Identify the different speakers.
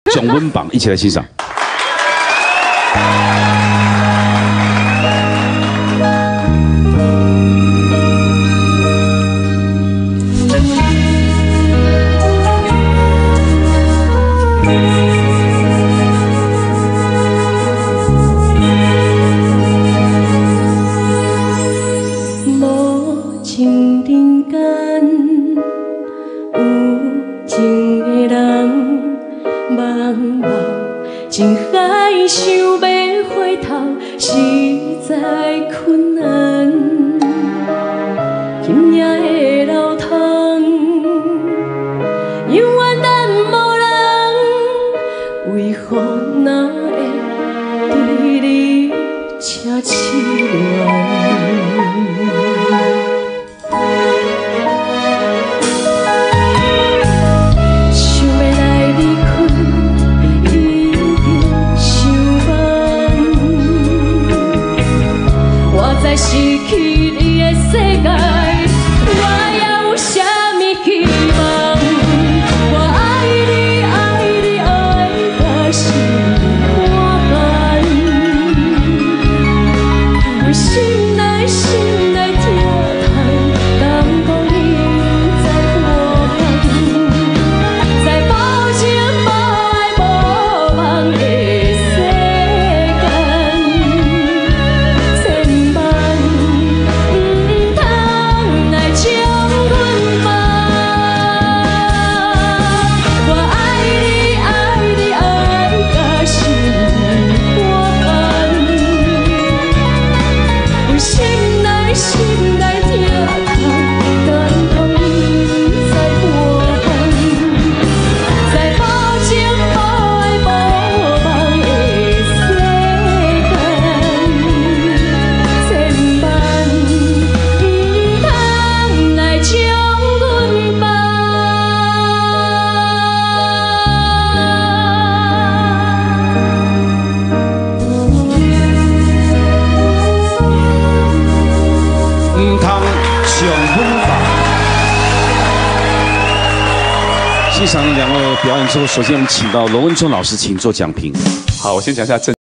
Speaker 1: 蒋文榜，一起来欣赏。
Speaker 2: 无情人间有情的人，茫茫情海想要回头，实在困难。今夜的流淌，永远等无人，为何那会对你这凄凉？在失去你的世界，我还有啥物希望？我爱你，爱你，爱到心肝寒。为心内心内疼痛，感动你在波浪，在无情无爱无望的世间。
Speaker 1: 欣赏两位表演之后，首先我们请到罗文忠老师，请做讲评。
Speaker 3: 好，我先讲一下